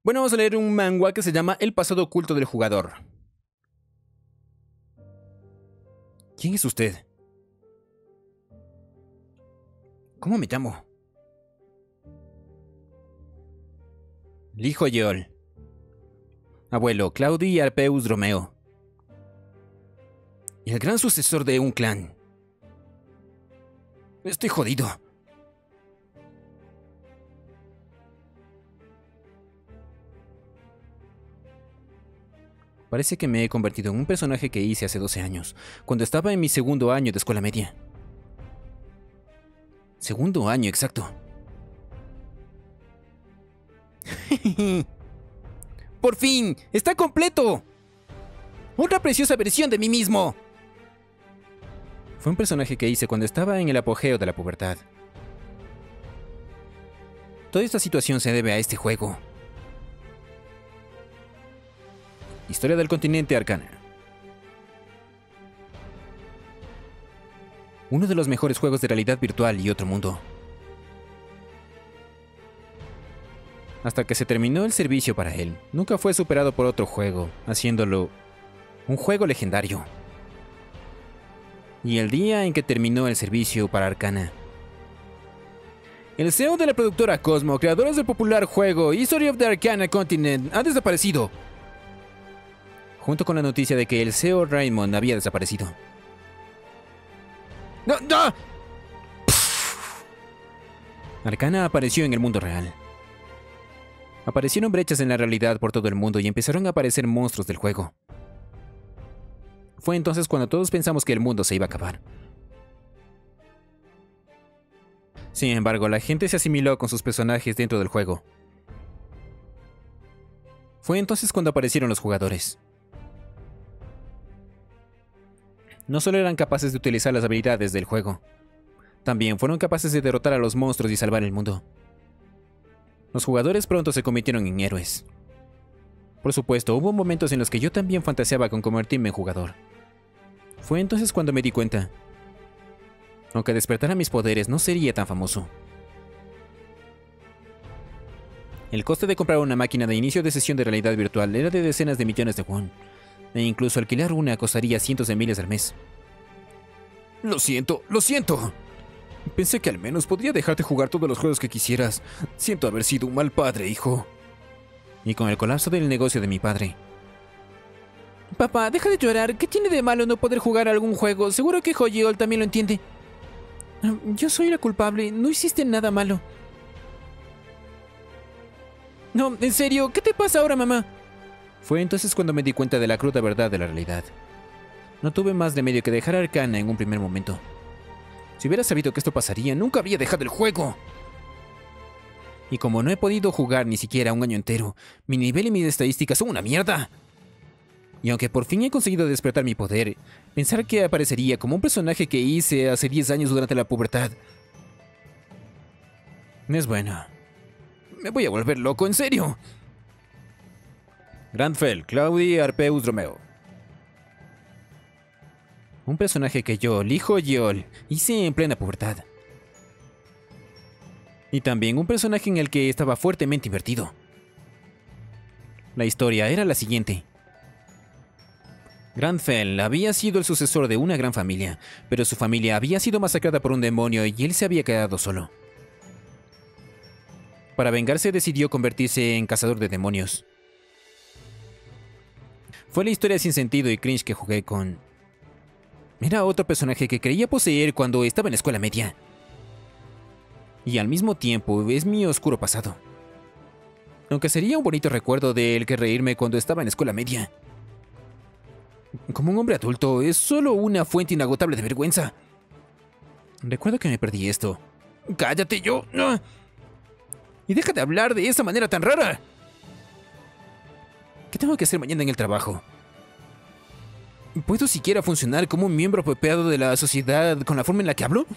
Bueno, vamos a leer un manga que se llama El pasado oculto del jugador. ¿Quién es usted? ¿Cómo me llamo? Lijo Yeol. Abuelo, Claudi Arpeus Romeo. Y el gran sucesor de un clan. Estoy jodido. Parece que me he convertido en un personaje que hice hace 12 años, cuando estaba en mi segundo año de escuela media. Segundo año, exacto. ¡Por fin! ¡Está completo! ¡Otra preciosa versión de mí mismo! Fue un personaje que hice cuando estaba en el apogeo de la pubertad. Toda esta situación se debe a este juego. Historia del continente Arcana. Uno de los mejores juegos de realidad virtual y otro mundo. Hasta que se terminó el servicio para él, nunca fue superado por otro juego, haciéndolo un juego legendario. Y el día en que terminó el servicio para Arcana, el CEO de la productora Cosmo, creadores del popular juego History of the Arcana Continent, ha desaparecido. Junto con la noticia de que el CEO Raymond había desaparecido. ¡No! ¡No! Arcana apareció en el mundo real. Aparecieron brechas en la realidad por todo el mundo y empezaron a aparecer monstruos del juego. Fue entonces cuando todos pensamos que el mundo se iba a acabar. Sin embargo, la gente se asimiló con sus personajes dentro del juego. Fue entonces cuando aparecieron los jugadores. No solo eran capaces de utilizar las habilidades del juego, también fueron capaces de derrotar a los monstruos y salvar el mundo. Los jugadores pronto se convirtieron en héroes. Por supuesto, hubo momentos en los que yo también fantaseaba con convertirme en jugador. Fue entonces cuando me di cuenta. Aunque despertara mis poderes, no sería tan famoso. El coste de comprar una máquina de inicio de sesión de realidad virtual era de decenas de millones de won. E incluso alquilar una costaría cientos de miles al mes. Lo siento, lo siento. Pensé que al menos podría dejarte jugar todos los juegos que quisieras. Siento haber sido un mal padre, hijo. Y con el colapso del negocio de mi padre. Papá, deja de llorar. ¿Qué tiene de malo no poder jugar algún juego? Seguro que Hoyeol también lo entiende. Yo soy la culpable. No hiciste nada malo. No, en serio, ¿qué te pasa ahora, mamá? Fue entonces cuando me di cuenta de la cruda verdad de la realidad. No tuve más remedio que dejar Arcana en un primer momento. Si hubiera sabido que esto pasaría, nunca habría dejado el juego. Y como no he podido jugar ni siquiera un año entero, mi nivel y mis estadísticas son una mierda. Y aunque por fin he conseguido despertar mi poder, pensar que aparecería como un personaje que hice hace 10 años durante la pubertad no es bueno. Me voy a volver loco, en serio. Grandfell, Claudi Arpeus Romeo. Un personaje que yo, Lijo Yeol, hice en plena pubertad. Y también un personaje en el que estaba fuertemente invertido. La historia era la siguiente. Grandfell había sido el sucesor de una gran familia, pero su familia había sido masacrada por un demonio y él se había quedado solo. Para vengarse decidió convertirse en cazador de demonios. Fue la historia sin sentido y cringe que jugué con... Era otro personaje que creía poseer cuando estaba en la escuela media. Y al mismo tiempo es mi oscuro pasado. Aunque sería un bonito recuerdo de él que reírme cuando estaba en la escuela media. Como un hombre adulto, es solo una fuente inagotable de vergüenza. Recuerdo que me perdí esto. ¡Cállate, yo! ¡No! Y deja de hablar de esa manera tan rara. ¿Qué tengo que hacer mañana en el trabajo? ¿Puedo siquiera funcionar como un miembro apropiado de la sociedad con la forma en la que hablo?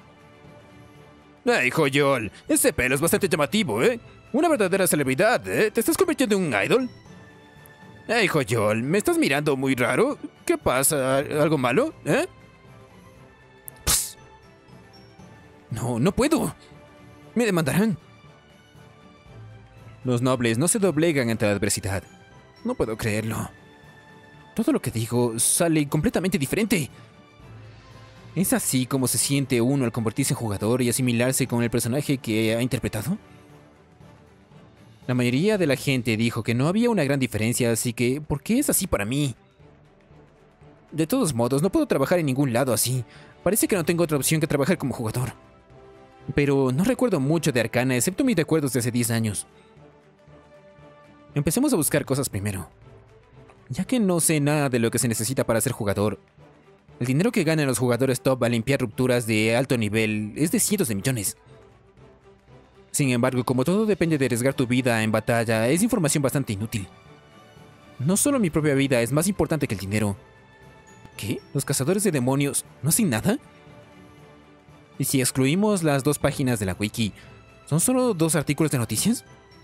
¡Ay, Hoyeol! Ese pelo es bastante llamativo, ¿eh? Una verdadera celebridad, ¿eh? ¿Te estás convirtiendo en un idol? ¡Ay, Hoyeol! ¿Me estás mirando muy raro? ¿Qué pasa? ¿Algo malo? ¿Eh? Psst. No, no puedo. Me demandarán. Los nobles no se doblegan ante la adversidad. No puedo creerlo. Todo lo que digo sale completamente diferente. ¿Es así como se siente uno al convertirse en jugador y asimilarse con el personaje que ha interpretado? La mayoría de la gente dijo que no había una gran diferencia, así que ¿por qué es así para mí? De todos modos, no puedo trabajar en ningún lado así. Parece que no tengo otra opción que trabajar como jugador. Pero no recuerdo mucho de Arcana, excepto mis recuerdos de hace 10 años. Empecemos a buscar cosas primero. Ya que no sé nada de lo que se necesita para ser jugador, el dinero que ganan los jugadores top al limpiar rupturas de alto nivel es de cientos de millones. Sin embargo, como todo depende de arriesgar tu vida en batalla, es información bastante inútil. No solo mi propia vida es más importante que el dinero. ¿Qué? ¿Los cazadores de demonios no hacen nada? ¿Y si excluimos las 2 páginas de la wiki, son solo 2 artículos de noticias?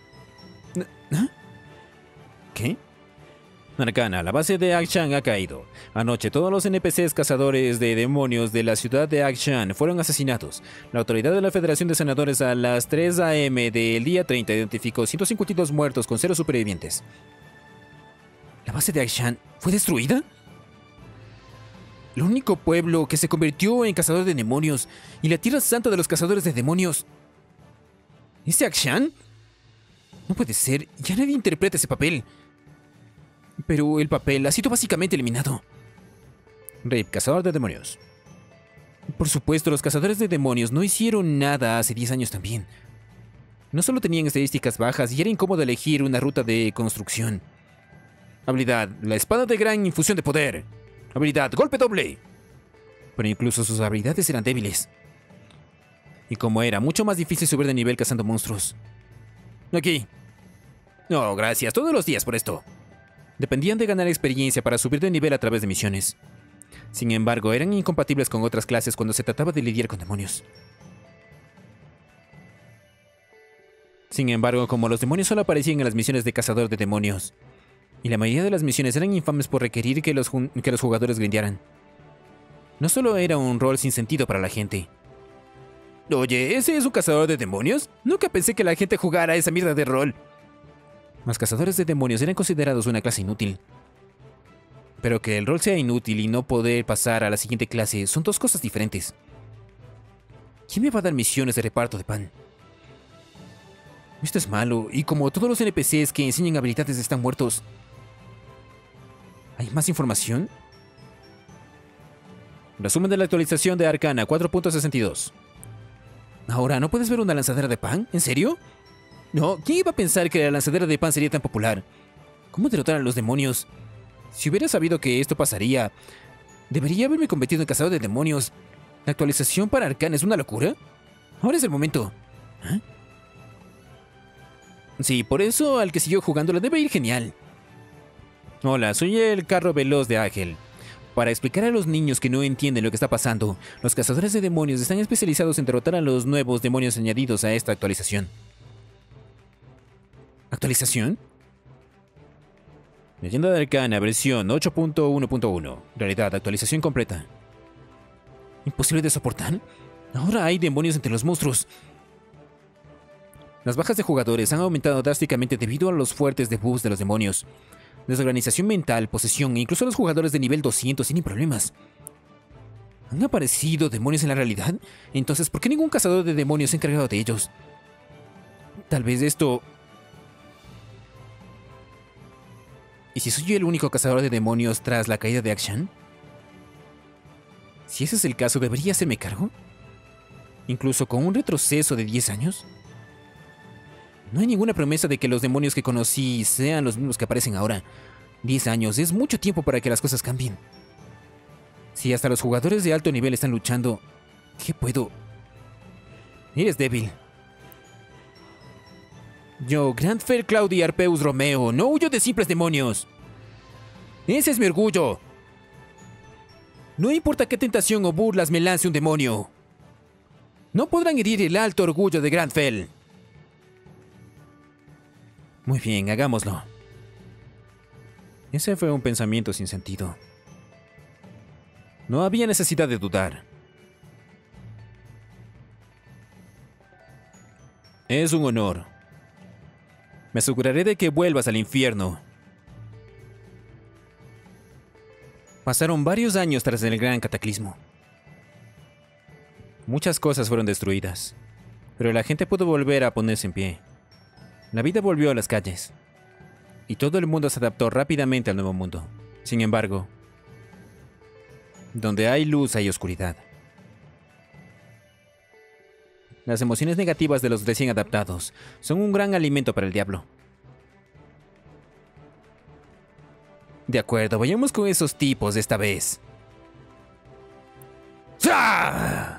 ¿Qué? Arcana, la base de Akshan ha caído. Anoche todos los NPCs cazadores de demonios de la ciudad de Akshan fueron asesinados. La autoridad de la Federación de Senadores a las 3 AM del día 30 identificó 152 muertos con 0 supervivientes. ¿La base de Akshan fue destruida? El único pueblo que se convirtió en cazador de demonios y la tierra santa de los cazadores de demonios. ¿Es Akshan? No puede ser, ya nadie interpreta ese papel. Pero el papel ha sido básicamente eliminado. Rape, cazador de demonios. Por supuesto, los cazadores de demonios no hicieron nada hace 10 años también. No solo tenían estadísticas bajas y era incómodo elegir una ruta de construcción. Habilidad, la espada de gran infusión de poder. Habilidad, golpe doble. Pero incluso sus habilidades eran débiles. Y como era mucho más difícil subir de nivel cazando monstruos. Aquí. No, gracias, todos los días por esto. Dependían de ganar experiencia para subir de nivel a través de misiones. Sin embargo, eran incompatibles con otras clases cuando se trataba de lidiar con demonios. Sin embargo, como los demonios solo aparecían en las misiones de cazador de demonios, y la mayoría de las misiones eran infames por requerir que los jugadores grindearan, no solo era un rol sin sentido para la gente. Oye, ¿ese es un cazador de demonios? Nunca pensé que la gente jugara esa mierda de rol. Los cazadores de demonios eran considerados una clase inútil. Pero que el rol sea inútil y no poder pasar a la siguiente clase son 2 cosas diferentes. ¿Quién me va a dar misiones de reparto de pan? Esto es malo, y como todos los NPCs que enseñan habilidades están muertos, ¿hay más información? Resumen de la actualización de Arcana 4.62. Ahora, ¿no puedes ver una lanzadera de pan? ¿En serio? No, ¿quién iba a pensar que la lanzadera de pan sería tan popular? ¿Cómo derrotar a los demonios? Si hubiera sabido que esto pasaría, debería haberme convertido en cazador de demonios. ¿La actualización para Arcana es una locura? Ahora es el momento. ¿Eh? Sí, por eso al que siguió jugando le debe ir genial. Hola, soy el carro veloz de Ángel. Para explicar a los niños que no entienden lo que está pasando, los cazadores de demonios están especializados en derrotar a los nuevos demonios añadidos a esta actualización. ¿Actualización? Leyenda de Arcana, versión 8.1.1. Realidad, actualización completa. ¿Imposible de soportar? Ahora hay demonios entre los monstruos. Las bajas de jugadores han aumentado drásticamente debido a los fuertes debuffs de los demonios. Desorganización mental, posesión e incluso los jugadores de nivel 200 tienen problemas. ¿Han aparecido demonios en la realidad? Entonces, ¿por qué ningún cazador de demonios se ha encargado de ellos? Tal vez esto... ¿Y si soy yo el único cazador de demonios tras la caída de Akshan? Si ese es el caso, ¿debería hacerme cargo? ¿Incluso con un retroceso de 10 años? No hay ninguna promesa de que los demonios que conocí sean los mismos que aparecen ahora. 10 años es mucho tiempo para que las cosas cambien. Si hasta los jugadores de alto nivel están luchando, ¿qué puedo? Eres débil. Yo, Grandfer Claudi Arpeus Romeo, no huyo de simples demonios. Ese es mi orgullo. No importa qué tentación o burlas me lance un demonio. No podrán herir el alto orgullo de Grandfell. Muy bien, hagámoslo. Ese fue un pensamiento sin sentido. No había necesidad de dudar. Es un honor. Me aseguraré de que vuelvas al infierno. Pasaron varios años tras el gran cataclismo. Muchas cosas fueron destruidas, pero la gente pudo volver a ponerse en pie. La vida volvió a las calles, y todo el mundo se adaptó rápidamente al nuevo mundo. Sin embargo, donde hay luz hay oscuridad. Las emociones negativas de los recién adaptados son un gran alimento para el diablo. De acuerdo, vayamos con esos tipos esta vez. ¡Ah!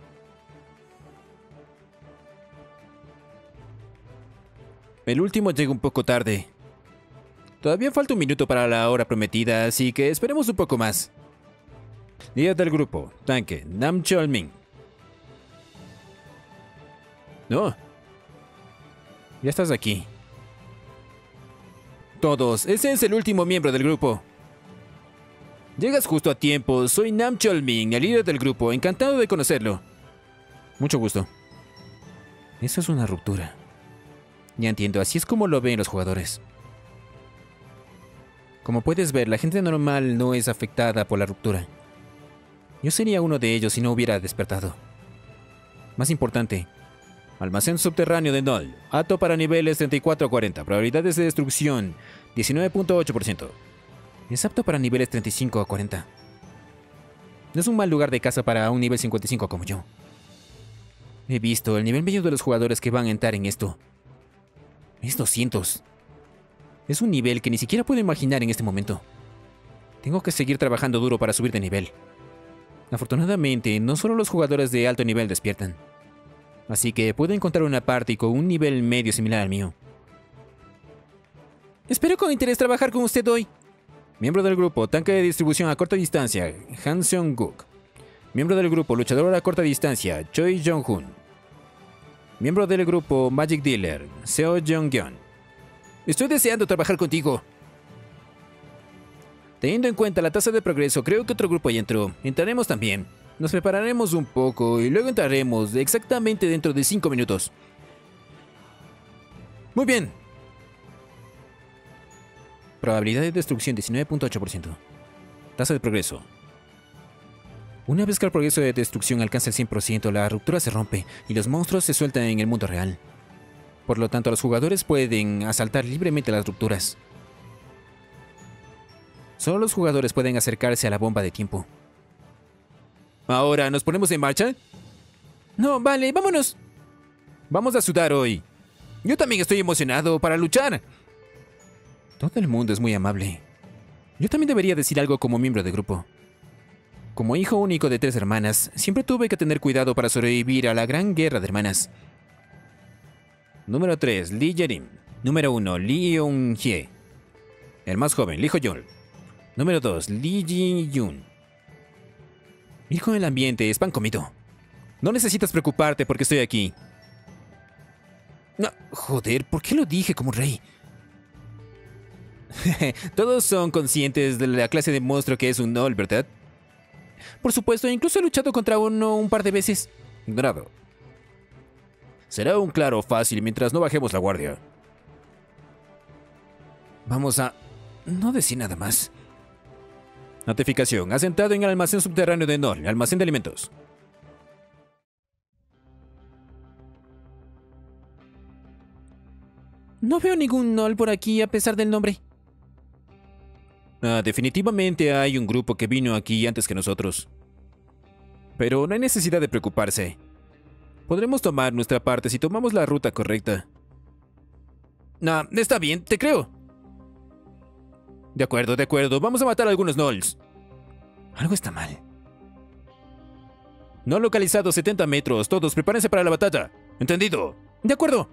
El último llega un poco tarde. Todavía falta un minuto para la hora prometida, así que esperemos un poco más. Líder del grupo, tanque, Nam Chol-min. No. Ya estás aquí. Todos, ese es el último miembro del grupo. Llegas justo a tiempo, soy Nam Chol-min, el líder del grupo, encantado de conocerlo. Mucho gusto. Eso es una ruptura. Ya entiendo, así es como lo ven los jugadores. Como puedes ver, la gente normal no es afectada por la ruptura. Yo sería uno de ellos si no hubiera despertado. Más importante, almacén subterráneo de Null, apto para niveles 34 a 40, probabilidades de destrucción 19.8%. Es apto para niveles 35 a 40. No es un mal lugar de caza para un nivel 55 como yo. He visto el nivel medio de los jugadores que van a entrar en esto. Es 200. Es un nivel que ni siquiera puedo imaginar en este momento. Tengo que seguir trabajando duro para subir de nivel. Afortunadamente, no solo los jugadores de alto nivel despiertan. Así que puedo encontrar una party con un nivel medio similar al mío. Espero con interés trabajar con usted hoy. Miembro del grupo, tanque de distribución a corta distancia, Han Seong-guk. Miembro del grupo, luchador a corta distancia, Choi Jong-hun. Miembro del grupo Magic Dealer, Seo Jong-gyeon. Estoy deseando trabajar contigo. Teniendo en cuenta la tasa de progreso, creo que otro grupo ya entró. Entraremos también. Nos prepararemos un poco y luego entraremos exactamente dentro de 5 minutos. Muy bien. Probabilidad de destrucción 19.8%. Tasa de progreso. Una vez que el progreso de destrucción alcanza el 100%, la ruptura se rompe y los monstruos se sueltan en el mundo real. Por lo tanto, los jugadores pueden asaltar libremente las rupturas. Solo los jugadores pueden acercarse a la bomba de tiempo. ¿Ahora nos ponemos en marcha? No, vale, vámonos. Vamos a sudar hoy. Yo también estoy emocionado para luchar. Todo el mundo es muy amable. Yo también debería decir algo como miembro del grupo. Como hijo único de 3 hermanas, siempre tuve que tener cuidado para sobrevivir a la gran guerra de hermanas. Número 3, Lee Yerim. Número 1, Lee Eun-hye. El más joven, Lee Ho-yeol. Número 2, Lee Ji-yoon. Ir con el ambiente es pan comido. No necesitas preocuparte porque estoy aquí. No, joder, ¿por qué lo dije como rey? Todos son conscientes de la clase de monstruo que es un Null, ¿verdad? Por supuesto, incluso he luchado contra uno un par de veces. Ignorado. Será un claro fácil mientras no bajemos la guardia. Vamos a... no decir nada más. Notificación. Asentado en el almacén subterráneo de Null, almacén de alimentos. No veo ningún Null por aquí a pesar del nombre. Definitivamente hay un grupo que vino aquí antes que nosotros. Pero no hay necesidad de preocuparse. Podremos tomar nuestra parte si tomamos la ruta correcta. Está bien, te creo. De acuerdo. Vamos a matar a algunos Nulls. Algo está mal. No localizado 70 metros. Todos prepárense para la batalla. ¿Entendido? De acuerdo.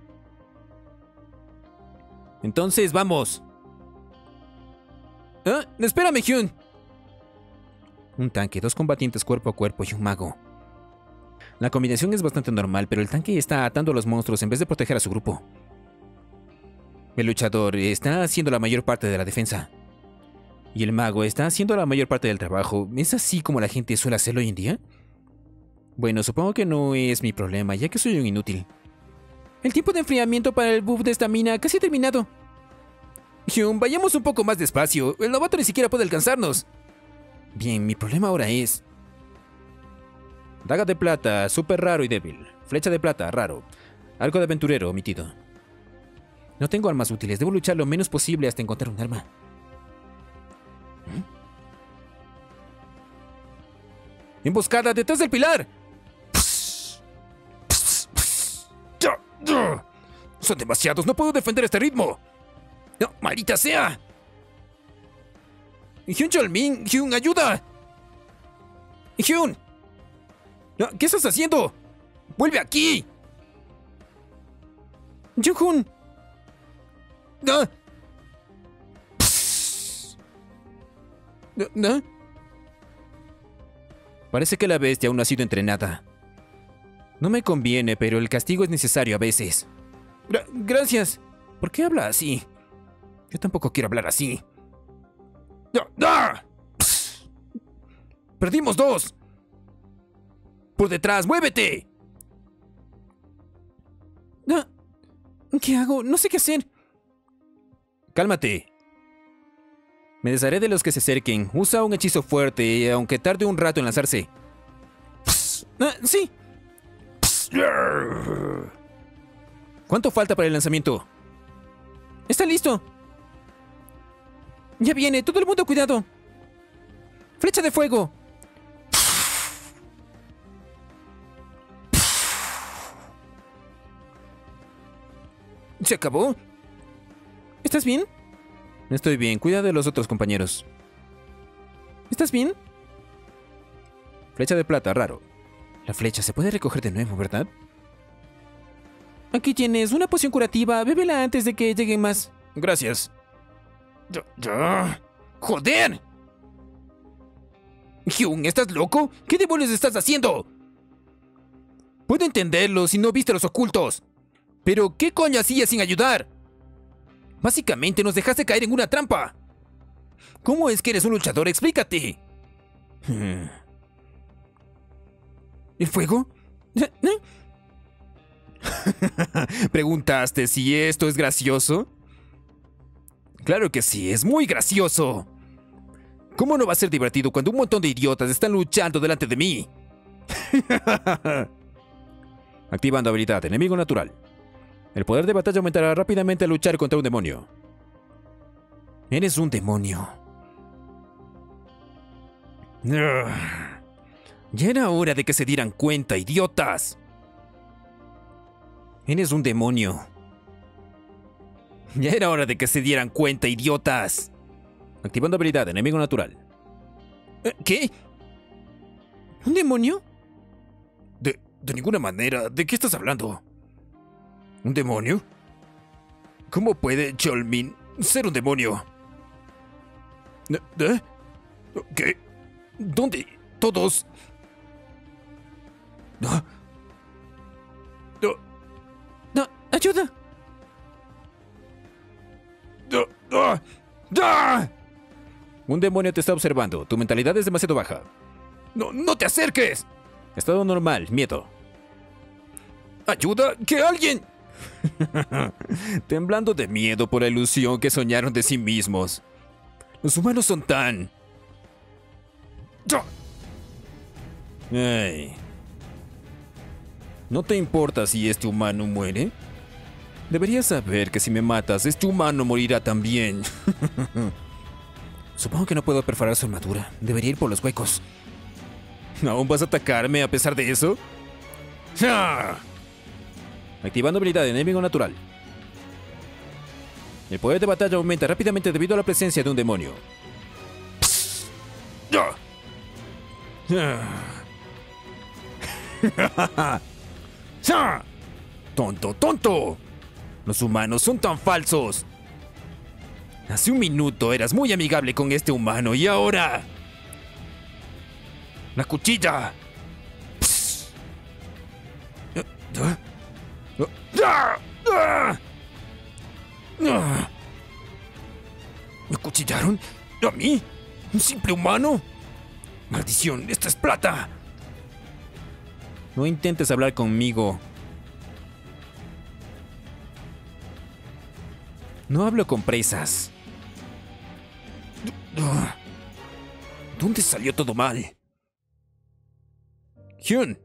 Entonces, vamos. Espérame, Hyun. Un tanque, 2 combatientes cuerpo a cuerpo y un mago. La combinación es bastante normal, pero el tanque está atando a los monstruos en vez de proteger a su grupo. El luchador está haciendo la mayor parte de la defensa. Y el mago está haciendo la mayor parte del trabajo. ¿Es así como la gente suele hacerlo hoy en día? Bueno, supongo que no es mi problema, ya que soy un inútil. El tiempo de enfriamiento para el buff de estamina casi ha terminado. Hyun, vayamos un poco más despacio. El novato ni siquiera puede alcanzarnos. Bien, mi problema ahora es... Daga de plata, súper raro y débil. Flecha de plata, raro. Arco de aventurero, omitido. No tengo armas útiles. Debo luchar lo menos posible hasta encontrar un arma. ¡Emboscada detrás del pilar! Son demasiados. No puedo defender este ritmo. ¡No, maldita sea! Hyun Cholmin, Hyun, ayuda. Hyun. No, ¿qué estás haciendo? ¡Vuelve aquí! Hyun. No. ¿No? Parece que la bestia aún no ha sido entrenada. No me conviene, pero el castigo es necesario a veces. Gracias. ¿Por qué habla así? Yo tampoco quiero hablar así. ¡Ah! ¡Perdimos 2! ¡Por detrás, muévete! ¿Qué hago? No sé qué hacer. Cálmate. Me desharé de los que se acerquen. Usa un hechizo fuerte, aunque tarde un rato en lanzarse. Sí. ¿Cuánto falta para el lanzamiento? Está listo. Ya viene, todo el mundo cuidado. Flecha de fuego. ¿Se acabó? ¿Estás bien? Estoy bien, cuida de los otros compañeros. ¿Estás bien? Flecha de plata, raro. La flecha se puede recoger de nuevo, ¿verdad? Aquí tienes una poción curativa, bébela antes de que lleguen más. Gracias. ¡Joder! Hyun, ¿estás loco? ¿Qué demonios estás haciendo? Puedo entenderlo si no viste los ocultos. Pero, ¿qué coño hacías sin ayudar? Básicamente nos dejaste caer en una trampa. ¿Cómo es que eres un luchador? Explícate. ¿El fuego? ¿Preguntaste si esto es gracioso? Claro que sí, es muy gracioso. ¿Cómo no va a ser divertido cuando un montón de idiotas están luchando delante de mí? Activando habilidad, enemigo natural. El poder de batalla aumentará rápidamente al luchar contra un demonio. Eres un demonio. Ya era hora de que se dieran cuenta, idiotas. Eres un demonio. Ya era hora de que se dieran cuenta, idiotas. Activando habilidad, enemigo natural. ¿Qué? ¿Un demonio? De ninguna manera. ¿De qué estás hablando? ¿Un demonio? ¿Cómo puede Cholmin ser un demonio? ¿Qué? ¿Dónde? ¿Todos? No, ayuda. Un demonio te está observando. Tu mentalidad es demasiado baja. ¡No te acerques! Estado normal, miedo. ¡Ayuda! ¡Que alguien! Temblando de miedo por la ilusión que soñaron de sí mismos. Los humanos son tan... Hey. ¿No te importa si este humano muere? Deberías saber que si me matas, este humano morirá también. Supongo que no puedo perforar su armadura. Debería ir por los huecos. ¿Aún vas a atacarme a pesar de eso? ¡Ja! Activando habilidad de enemigo natural. El poder de batalla aumenta rápidamente debido a la presencia de un demonio. ¡Tonto, tonto! Los humanos son tan falsos. Hace un minuto eras muy amigable con este humano y ahora... ¡La cuchilla! ¿Me acuchillaron? ¿A mí? ¿Un simple humano? ¡Maldición! ¡Esto es plata! No intentes hablar conmigo. No hablo con presas. ¿Dónde salió todo mal? Hyun.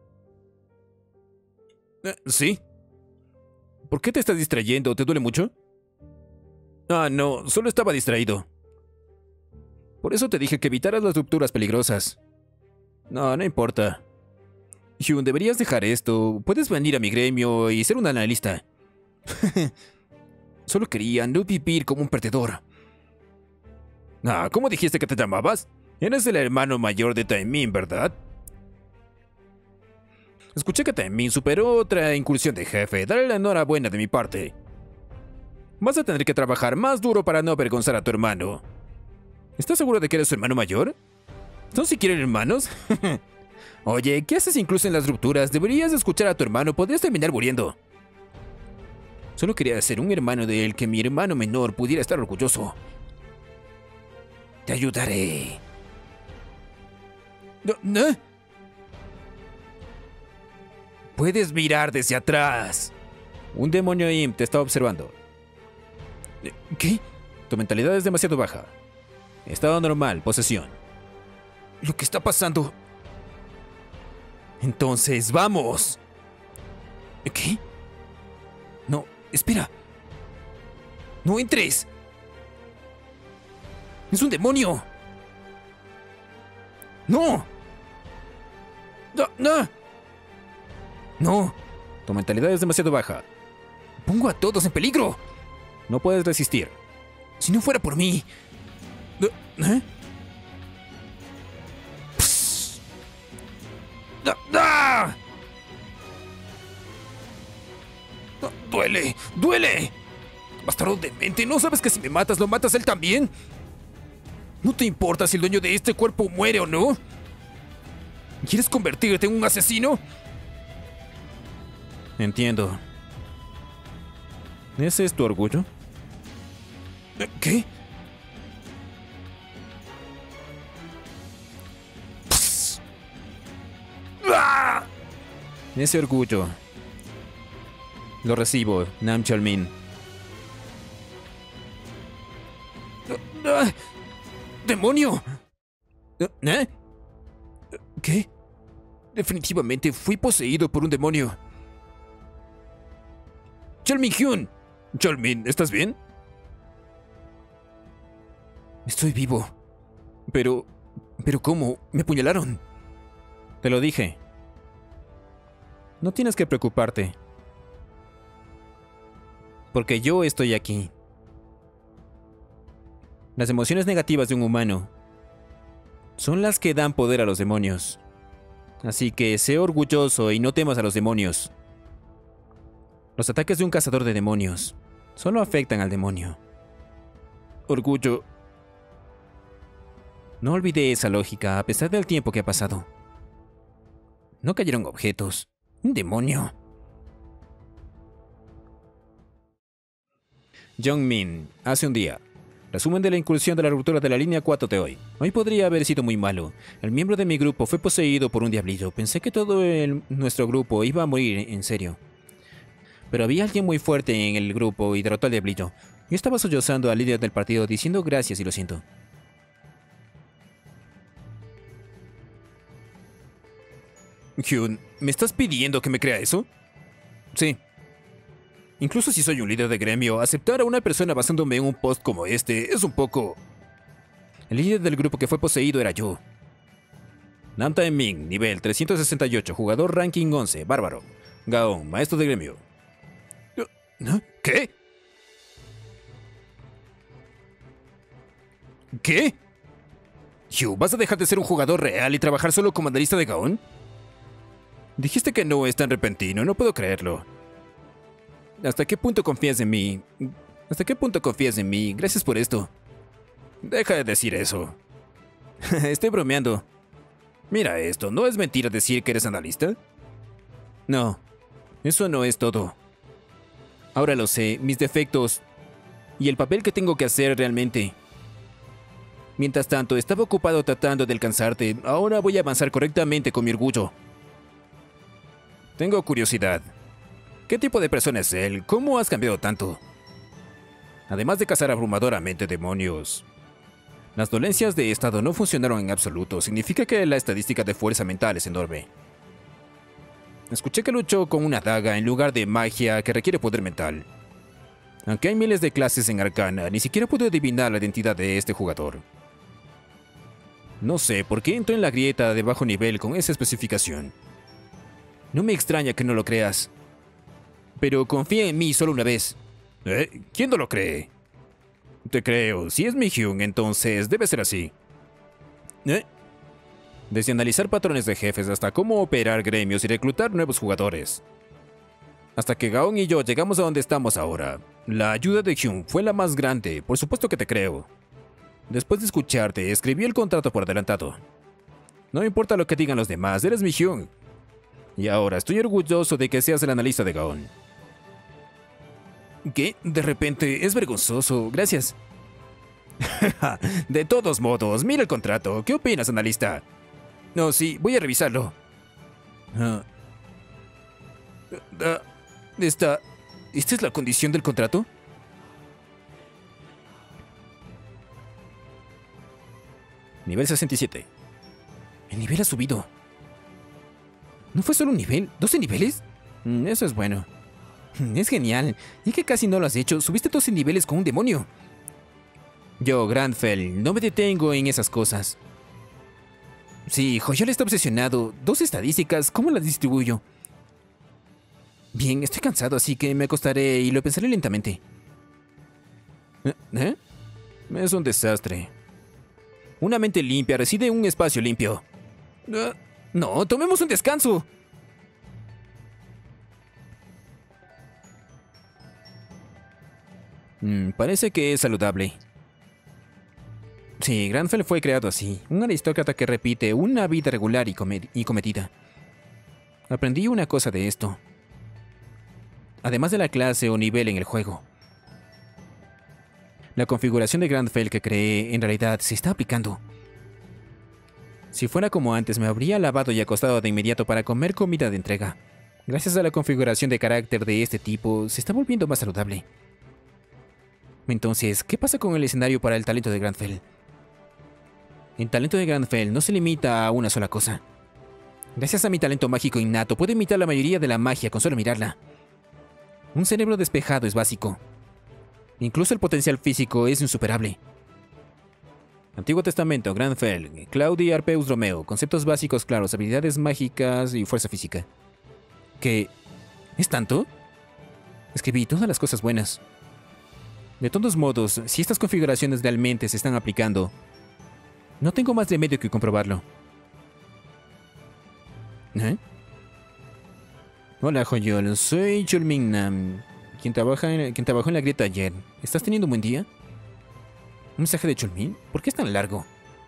¿Sí? ¿Por qué te estás distrayendo? ¿Te duele mucho? Ah, no, solo estaba distraído. Por eso te dije que evitaras las rupturas peligrosas. No, no importa. Hyun, deberías dejar esto. Puedes venir a mi gremio y ser un analista. Solo quería no vivir como un perdedor. Ah, ¿cómo dijiste que te llamabas? Eres el hermano mayor de Taemin, ¿verdad? Escuché que Taemin superó otra incursión de jefe. Dale la enhorabuena de mi parte. Vas a tener que trabajar más duro para no avergonzar a tu hermano. ¿Estás seguro de que eres su hermano mayor? ¿Son siquiera hermanos? Oye, ¿qué haces incluso en las rupturas? Deberías escuchar a tu hermano, podrías terminar muriendo. Solo quería ser un hermano de él que mi hermano menor pudiera estar orgulloso. Te ayudaré. ¿No? Puedes mirar desde atrás. Un demonio imp te está observando. ¿Qué? Tu mentalidad es demasiado baja. Estado normal, posesión. ¿Lo que está pasando? Entonces, ¡vamos! ¿Qué? No, espera. ¡No entres! ¡Es un demonio! ¡No! ¡No! ¡No! ¡No! Tu mentalidad es demasiado baja. Pongo a todos en peligro. No puedes resistir. Si no fuera por mí... ¿Eh? ¡Ah! ¡Duele! ¡Duele! Bastardo demente, ¿no sabes que si me matas, lo matas él también? ¿No te importa si el dueño de este cuerpo muere o no? ¿Quieres convertirte en un asesino? Entiendo. ¿Ese es tu orgullo? ¿Qué? ¡Ah! Ese orgullo lo recibo, Nam Chalmin. ¡Demonio! ¿Eh? ¿Qué? Definitivamente fui poseído por un demonio. Chalmin Hyun. Chalmin, ¿estás bien? Estoy vivo. Pero ¿cómo? Me apuñalaron. Te lo dije. No tienes que preocuparte. Porque yo estoy aquí. Las emociones negativas de un humano son las que dan poder a los demonios. Así que sé orgulloso y no temas a los demonios. Los ataques de un cazador de demonios solo afectan al demonio. Orgullo. No olvidé esa lógica a pesar del tiempo que ha pasado. No cayeron objetos. Un demonio. Jongmin, hace un día. Resumen de la incursión de la ruptura de la línea 4 de hoy. Hoy podría haber sido muy malo. El miembro de mi grupo fue poseído por un diablillo. Pensé que todo nuestro grupo iba a morir en serio. Pero había alguien muy fuerte en el grupo y derrotó al diablillo. Yo estaba sollozando al líder del partido diciendo gracias y lo siento. Hyun, ¿me estás pidiendo que me crea eso? Sí. Incluso si soy un líder de gremio, aceptar a una persona basándome en un post como este es un poco... El líder del grupo que fue poseído era yo. Nam Taemin, nivel 368, jugador ranking 11, bárbaro. Gaon, maestro de gremio. ¿Qué? ¿Qué? Hugh, ¿vas a dejar de ser un jugador real y trabajar solo como analista de Gaon? Dijiste que no es tan repentino, no puedo creerlo. ¿Hasta qué punto confías en mí? ¿Hasta qué punto confías en mí? Gracias por esto. Deja de decir eso. Estoy bromeando. Mira esto, ¿no es mentira decir que eres analista? No, eso no es todo. Ahora lo sé, mis defectos y el papel que tengo que hacer realmente. Mientras tanto, estaba ocupado tratando de alcanzarte. Ahora voy a avanzar correctamente con mi orgullo. Tengo curiosidad. ¿Qué tipo de persona es él? ¿Cómo has cambiado tanto? además de cazar abrumadoramente demonios. Las dolencias de estado no funcionaron en absoluto, significa que la estadística de fuerza mental es enorme. Escuché que luchó con una daga en lugar de magia que requiere poder mental. Aunque hay miles de clases en Arcana, ni siquiera pude adivinar la identidad de este jugador. No sé por qué entró en la grieta de bajo nivel con esa especificación. No me extraña que no lo creas. Pero confía en mí solo una vez. ¿Quién no lo cree? Te creo. Si es Mi-Hyun, entonces debe ser así. Desde analizar patrones de jefes hasta cómo operar gremios y reclutar nuevos jugadores. Hasta que Gaon y yo llegamos a donde estamos ahora. La ayuda de Hyun fue la más grande, por supuesto que te creo. Después de escucharte, escribí el contrato por adelantado. No importa lo que digan los demás, eres Mi-Hyun. Y ahora estoy orgulloso de que seas el analista de Gaon. ¿Qué? De repente, es vergonzoso, gracias. De todos modos, mira el contrato. ¿Qué opinas, analista? No, sí, voy a revisarlo. ¿Esta es la condición del contrato? Nivel 67. El nivel ha subido. ¿No fue solo un nivel? ¿12 niveles? Eso es bueno. Es genial. Ya que casi no lo has hecho, subiste 12 niveles con un demonio. Yo, Grandfell, no me detengo en esas cosas. Sí, Joyol está obsesionado. 2 estadísticas, ¿cómo las distribuyo? Bien, estoy cansado, así que me acostaré y lo pensaré lentamente. Es un desastre. Una mente limpia reside en un espacio limpio. No, tomemos un descanso. Parece que es saludable. Sí, Grandfell fue creado así. Un aristócrata que repite una vida regular y cometida. Aprendí una cosa de esto. Además de la clase o nivel en el juego. La configuración de Grandfell que creé en realidad se está aplicando. Si fuera como antes, me habría lavado y acostado de inmediato para comer comida de entrega. Gracias a la configuración de carácter de este tipo, se está volviendo más saludable. Entonces, ¿qué pasa con el escenario para el talento de Grandfell? El talento de Grandfell no se limita a una sola cosa. Gracias a mi talento mágico innato, puedo imitar la mayoría de la magia con solo mirarla. Un cerebro despejado es básico. Incluso el potencial físico es insuperable. Antiguo Testamento, Grandfell, Claudi Arpeus Romeo, conceptos básicos claros, habilidades mágicas y fuerza física. ¿Qué? ¿Es tanto? Escribí todas las cosas buenas. De todos modos, si estas configuraciones realmente se están aplicando, no tengo más remedio que comprobarlo. Hola, Joyol, soy Chulmingnam, quien trabajó en la grieta ayer. ¿Estás teniendo un buen día? ¿Un mensaje de Chulmin? ¿Por qué es tan largo?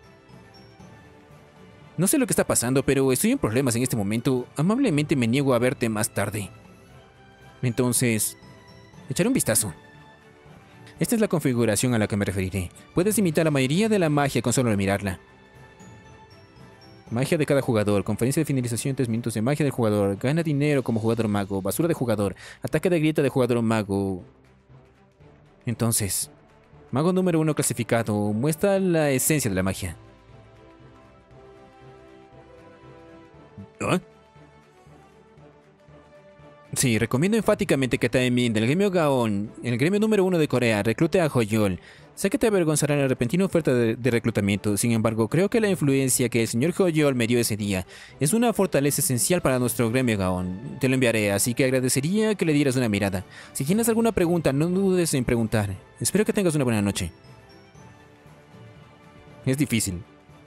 No sé lo que está pasando, pero estoy en problemas en este momento. Amablemente me niego a verte más tarde. Entonces, echaré un vistazo. Esta es la configuración a la que me referiré. Puedes imitar la mayoría de la magia con solo mirarla. Magia de cada jugador. Conferencia de finalización en 3 minutos de magia del jugador. Gana dinero como jugador mago. Basura de jugador. Ataque de grieta de jugador mago. Entonces, mago número 1 clasificado. Muestra la esencia de la magia. Sí, recomiendo enfáticamente que Taemin del gremio Gaon, el gremio número 1 de Corea, reclute a Joyol. Sé que te avergonzará la repentina oferta de reclutamiento, sin embargo, creo que la influencia que el señor Joyol me dio ese día es una fortaleza esencial para nuestro gremio Gaon. Te lo enviaré, así que agradecería que le dieras una mirada. Si tienes alguna pregunta, no dudes en preguntar. Espero que tengas una buena noche. Es difícil.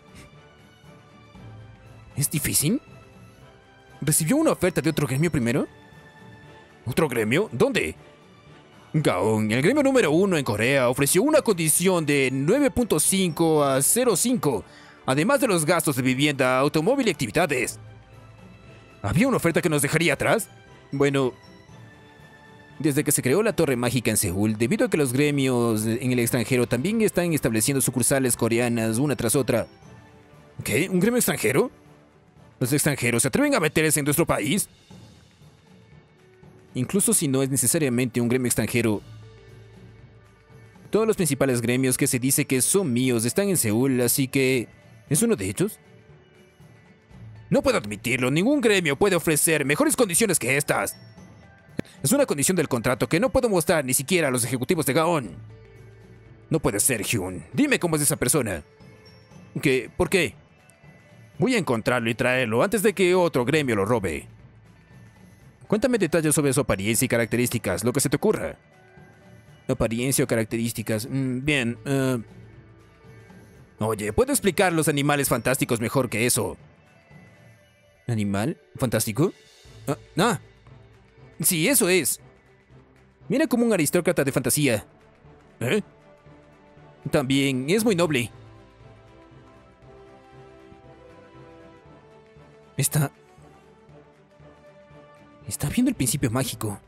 ¿Es difícil? ¿Recibió una oferta de otro gremio primero? ¿Otro gremio? ¿Dónde? Gaon, el gremio número 1 en Corea, ofreció una condición de 9.5 a 0.5, además de los gastos de vivienda, automóvil y actividades. ¿Había una oferta que nos dejaría atrás? Bueno, desde que se creó la Torre Mágica en Seúl, debido a que los gremios en el extranjero también están estableciendo sucursales coreanas una tras otra. ¿Qué? ¿Un gremio extranjero? ¿Los extranjeros se atreven a meterse en nuestro país? Incluso si no es necesariamente un gremio extranjero, Todos los principales gremios que se dice que son míos están en Seúl, así que... ¿es uno de ellos? No puedo admitirlo, ningún gremio puede ofrecer mejores condiciones que estas. Es una condición del contrato que no puedo mostrar ni siquiera a los ejecutivos de Gaon. No puede ser, Hyun. Dime cómo es esa persona. ¿Qué? ¿Por qué? Voy a encontrarlo y traerlo antes de que otro gremio lo robe. Cuéntame detalles sobre su apariencia y características, lo que se te ocurra. Apariencia o características. Bien. Oye, ¿puedo explicar los animales fantásticos mejor que eso? ¿Animal? ¿Fantástico? Ah. Sí, eso es. Mira como un aristócrata de fantasía. ¿Eh? También es muy noble. Está viendo el principio mágico.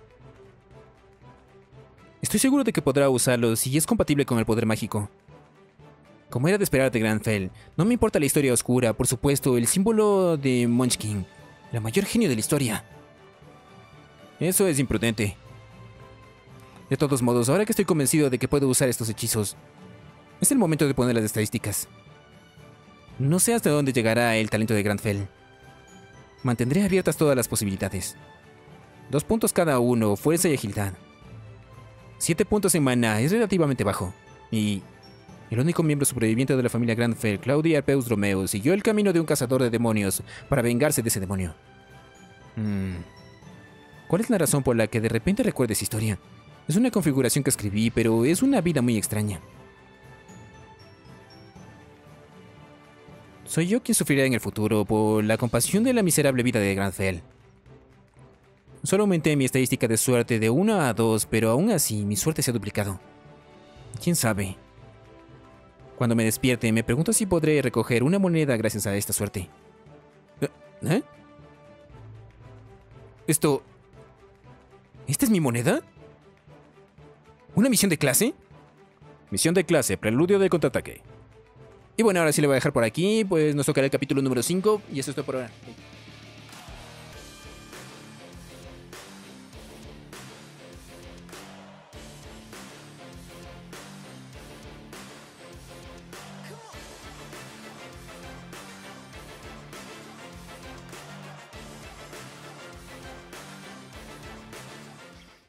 Estoy seguro de que podrá usarlo si es compatible con el poder mágico. Como era de esperar de Granfell, no me importa la historia oscura, por supuesto, el símbolo de Munchkin, el mayor genio de la historia. Eso es imprudente. De todos modos, ahora que estoy convencido de que puedo usar estos hechizos, es el momento de poner las estadísticas. No sé hasta dónde llegará el talento de Granfell. Mantendré abiertas todas las posibilidades. 2 puntos cada uno, fuerza y agilidad. 7 puntos en maná, es relativamente bajo. Y el único miembro sobreviviente de la familia Granfell, Claudia Arpeus Romeo, siguió el camino de un cazador de demonios para vengarse de ese demonio. ¿Cuál es la razón por la que de repente recuerdo esa historia? Es una configuración que escribí, pero es una vida muy extraña. Soy yo quien sufrirá en el futuro por la compasión de la miserable vida de Granfell. Solo aumenté mi estadística de suerte de 1 a 2, pero aún así mi suerte se ha duplicado. ¿Quién sabe? Cuando me despierte, me pregunto si podré recoger una moneda gracias a esta suerte. ¿Eh? ¿Esta es mi moneda? ¿Una misión de clase? Misión de clase, preludio del contraataque. Y bueno, ahora sí le voy a dejar por aquí, pues nos tocará el capítulo número 5 y eso es todo por ahora.